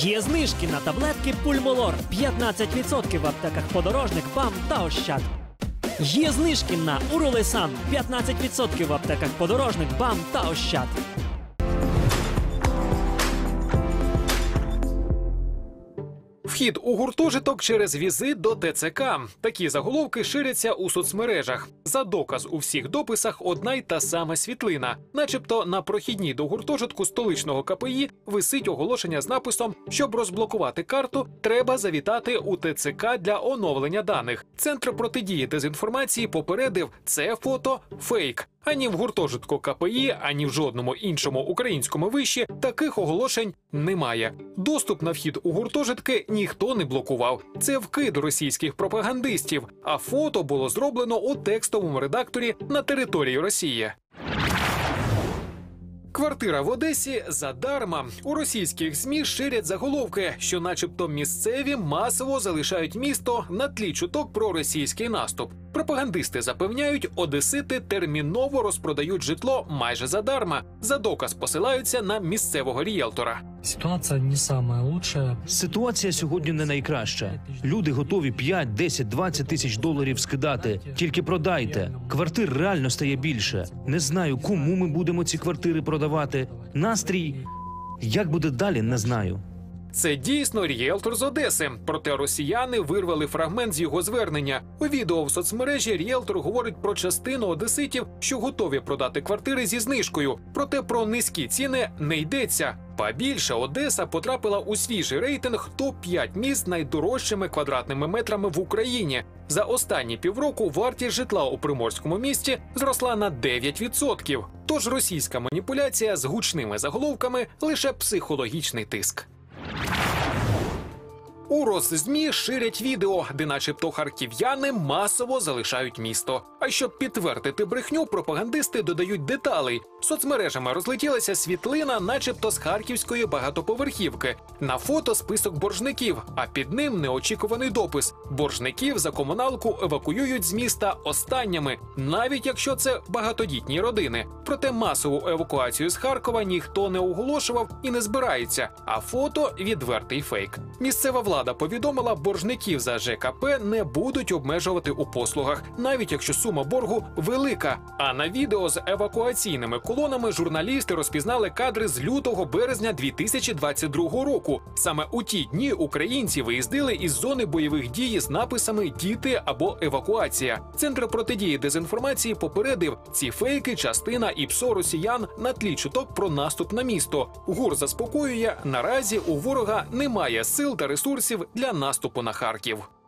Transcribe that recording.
Є знижки на таблетки Пульмолор 15% в аптеках Подорожник, БАМ та Ощад. Є знижки на Уролесан 15% в аптеках Подорожник, БАМ та Ощад. Вхід у гуртожиток через візит до ТЦК. Такі заголовки ширяться у соцмережах. За доказ у всіх дописах одна й та сама світлина. Начебто на прохідній до гуртожитку столичного КПІ висить оголошення з написом «Щоб розблокувати карту, треба завітати у ТЦК для оновлення даних». Центр протидії дезінформації попередив – це фото – фейк. Ані в гуртожитку КПІ, ані в жодному іншому українському виші таких оголошень немає. Доступ на вхід у гуртожитки ніхто не блокував. Це вкид російських пропагандистів, а фото було зроблено у текстовому редакторі на території Росії. Квартира в Одесі задарма. У російських ЗМІ ширять заголовки, що начебто місцеві масово залишають місто на тлі чуток про російський наступ. Пропагандисти запевняють, одесити терміново розпродають житло майже задарма. За доказ посилаються на місцевого ріелтора. Ситуація не сама лучша. Ситуація сьогодні не найкраща. Люди готові 5, 10, 20 тисяч доларів скидати. Тільки продайте. Квартир реально стає більше. Не знаю, кому ми будемо ці квартири продавати. Настрій, як буде далі, не знаю. Це дійсно ріелтор з Одеси. Проте росіяни вирвали фрагмент з його звернення. У відео в соцмережі ріелтор говорить про частину одеситів, що готові продати квартири зі знижкою. Проте про низькі ціни не йдеться. Ба більше, Одеса потрапила у свіжий рейтинг топ-5 міст з найдорожчими квадратними метрами в Україні. За останні півроку вартість житла у приморському місті зросла на 9%. Тож російська маніпуляція з гучними заголовками – лише психологічний тиск. У Росзмі ширять відео, де начебто харків'яни масово залишають місто. А щоб підтвердити брехню, пропагандисти додають деталей. Соцмережами розлетілася світлина начебто з харківської багатоповерхівки. На фото список боржників, а під ним неочікуваний допис. Боржників за комуналку евакуюють з міста останніми, навіть якщо це багатодітні родини. Проте масову евакуацію з Харкова ніхто не оголошував і не збирається, а фото – відвертий фейк. Місцева влада повідомила, боржників за ЖКП не будуть обмежувати у послугах, навіть якщо сума боргу велика. А на відео з евакуаційними колонами журналісти розпізнали кадри з лютого-березня 2022 року. Саме у ті дні українці виїздили із зони бойових дій з написами «Діти» або «Евакуація». Центр протидії дезінформації попередив, ці фейки – частина ІПСО росіян на тлі чуток про наступ на місто. ГУР заспокоює, наразі у ворога немає сил та ресурсів для наступу на Харків.